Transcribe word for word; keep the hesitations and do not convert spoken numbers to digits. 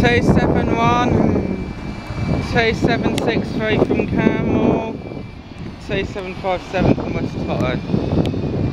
two seven one, two seven six three from Carmel, two seven five seven from West Totton.